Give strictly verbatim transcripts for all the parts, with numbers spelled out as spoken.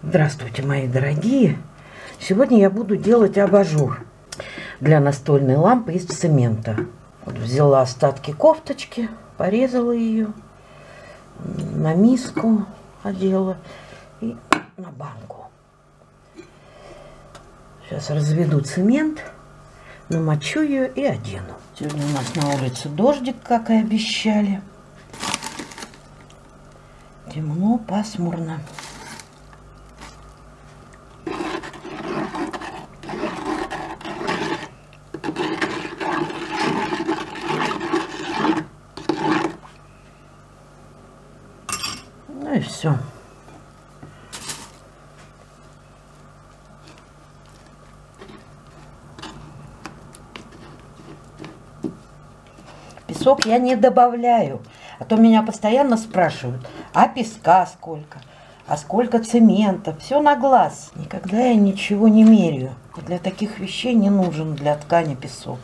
Здравствуйте, мои дорогие! Сегодня я буду делать абажур для настольной лампы из цемента. Вот взяла остатки кофточки, порезала ее, на миску одела и на банку. Сейчас разведу цемент, намочу ее и одену. Сегодня у нас на улице дождик, как и обещали. Темно, пасмурно. Ну и все. Песок я не добавляю, а то меня постоянно спрашивают, а песка сколько, а сколько цемента, все на глаз. Никогда я ничего не меряю. И для таких вещей не нужен для ткани песок.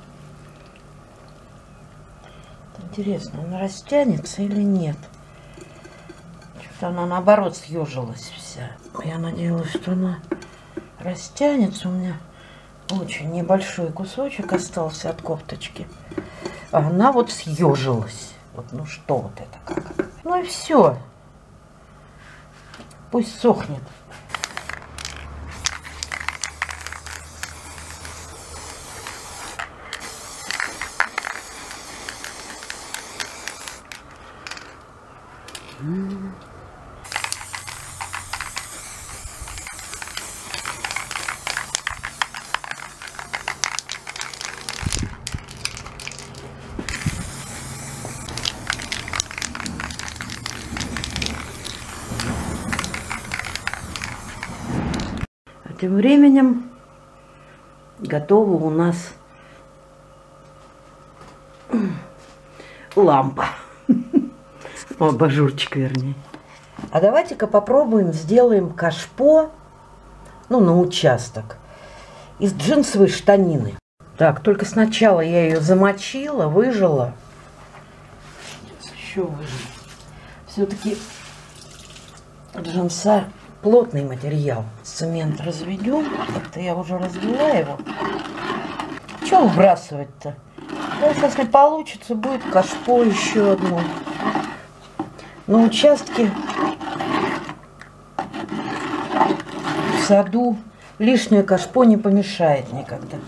Интересно, она растянется или нет? Что-то она наоборот съежилась вся. Я надеялась, что она растянется. У меня очень небольшой кусочек остался от кофточки. А она вот съежилась. Вот, ну что вот это как? Ну и все. Пусть сохнет. Тем временем готова у нас лампа. О, абажурчик, вернее. А давайте-ка попробуем, сделаем кашпо, ну, на участок, из джинсовой штанины. Так, только сначала я ее замочила, выжила. Сейчас еще выжила. Все-таки джинса плотный материал. Цемент разведем. Это я уже развела его. Чего выбрасывать-то? Если получится, будет кашпо еще одно. На участке, в саду лишнее кашпо не помешает никогда.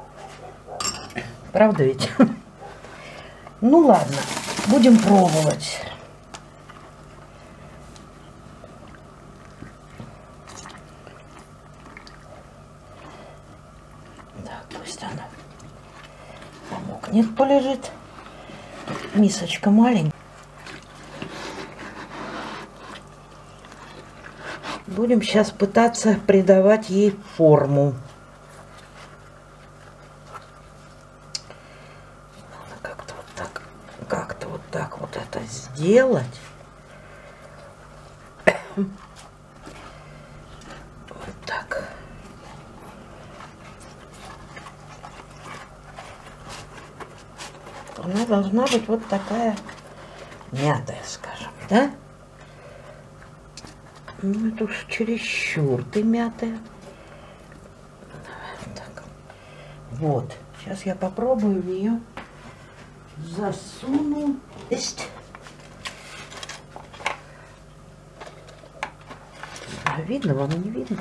Правда ведь? Ну ладно, будем пробовать. Пусть она помокнет, полежит. Мисочка маленькая. Будем сейчас пытаться придавать ей форму. Надо как-то вот так, как-то вот так вот это сделать. Вот так. Она должна быть вот такая мятая, скажем, да? Ну, это уж чересчур ты мятая. Так. Вот. Сейчас я попробую в нее засуну. Есть. Видно вам, не видно?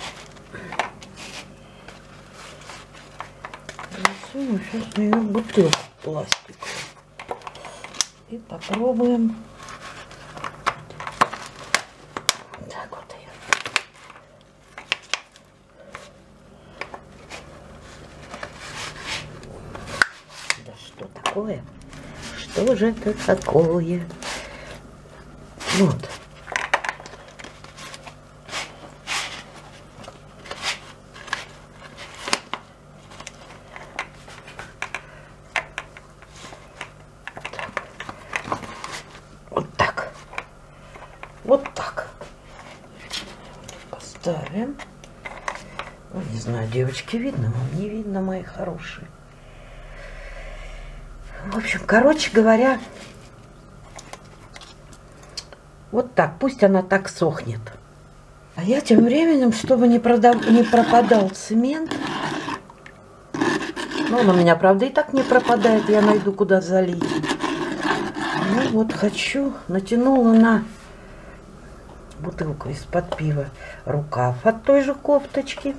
Засуну сейчас в нее бутылку пластиковую. И попробуем. Так вот ее. Да что такое? Что же это такое? Вот. Вот так. Поставим. Ну, не знаю, девочки, видно вам? Не видно, мои хорошие. В общем, короче говоря, вот так. Пусть она так сохнет. А А я тем временем, чтобы не, продав... не пропадал цемент, ну, он у меня, правда, и так не пропадает, я найду, куда залить. Ну, вот хочу, натянула на бутылку из-под пива рукав от той же кофточки.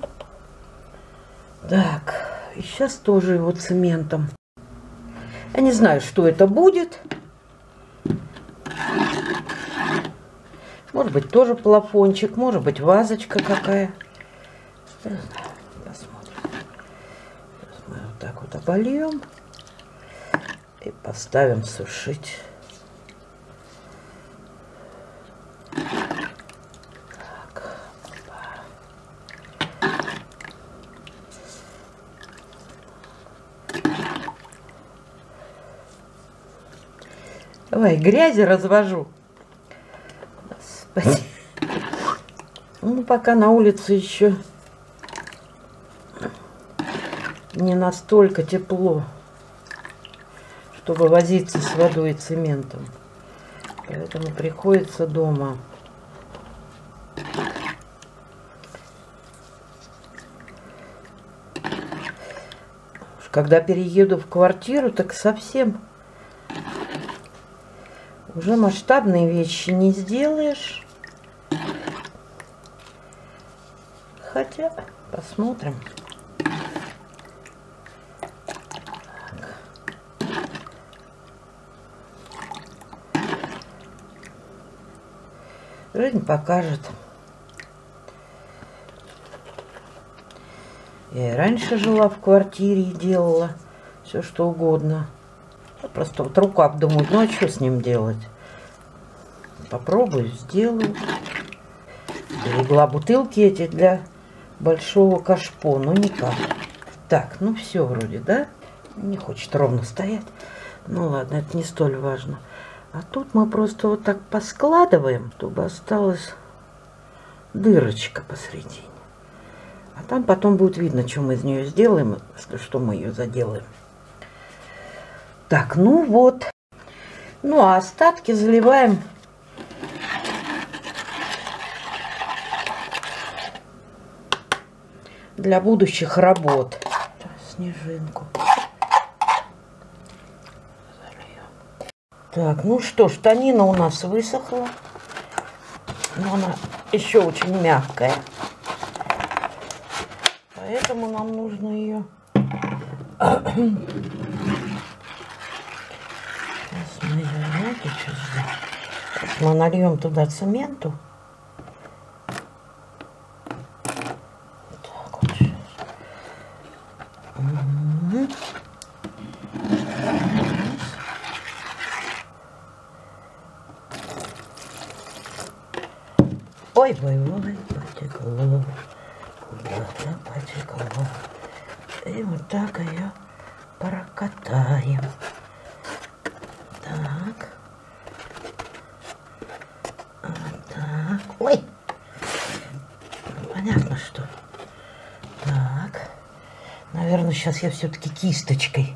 Так, и сейчас тоже его цементом. Я не знаю, что это будет. Может быть, тоже плафончик, может быть, вазочка какая. Посмотрим. Сейчас мы вот так вот обольем и поставим сушить. Так. Давай, грязи развожу. Господи. Ну, пока на улице еще не настолько тепло, чтобы возиться с водой и цементом. Поэтому приходится дома. Когда перееду в квартиру, так совсем уже масштабные вещи не сделаешь. Хотя, посмотрим. Жизнь покажет. Я и раньше жила в квартире и делала все, что угодно. Просто вот рукав думаю, ну а что с ним делать? Попробую, сделаю. Берегла бутылки эти для большого кашпо, но никак. Так, ну все вроде, да? Не хочет ровно стоять. Ну ладно, это не столь важно. А тут мы просто вот так поскладываем, чтобы осталась дырочка посередине. А там потом будет видно, что мы из нее сделаем, что мы ее заделаем. Так, ну вот. Ну а остатки заливаем для будущих работ. Снежинку. Так, ну что, штанина у нас высохла. Но она еще очень мягкая. Поэтому нам нужно ее... Сейчас мы ее... Знаете, что сделаем? Сейчас мы нальем туда цементу. Так вот сейчас. Угу. Ой, ой, ой, потекло. Куда-то потекло. И вот так ее прокатаем. Так. Вот так. Ой! Понятно, что. Так. Наверное, сейчас я все-таки кисточкой.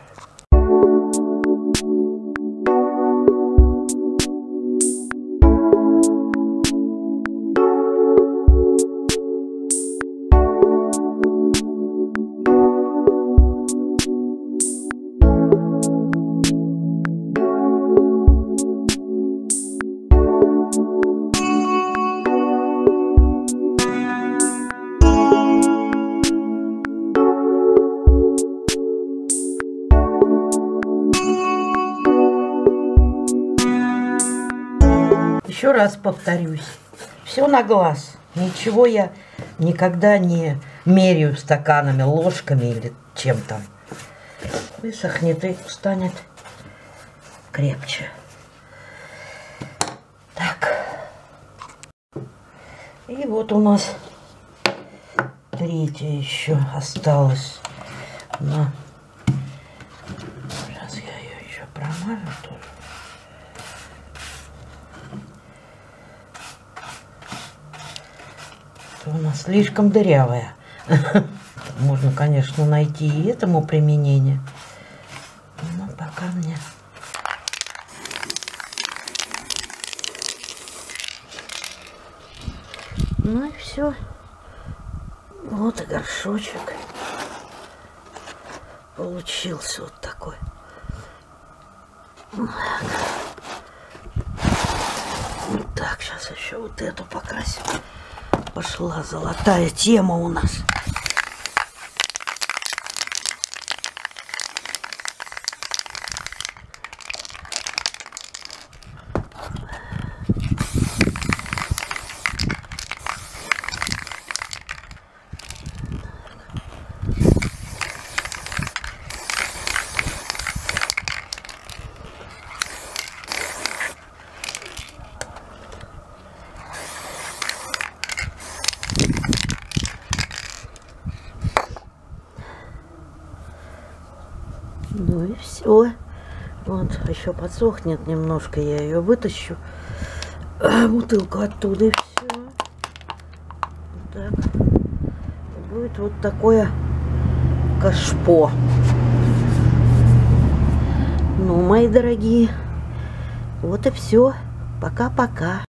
Еще раз повторюсь, все на глаз. Ничего я никогда не меряю стаканами, ложками или чем-то. Высохнет и станет крепче. Так. И вот у нас третья еще осталась. На... Сейчас я ее еще промажу тоже. У нас слишком дырявая. Можно, конечно, найти и этому применение. Но пока мне... Ну и все. Вот и горшочек получился вот такой. Так, сейчас еще вот эту покрасим. Пошла золотая тема у нас. Ну и все. Вот, еще подсохнет немножко, я ее вытащу. А, бутылку оттуда и все. Вот так. Будет вот такое кашпо. Ну, мои дорогие, вот и все. Пока-пока.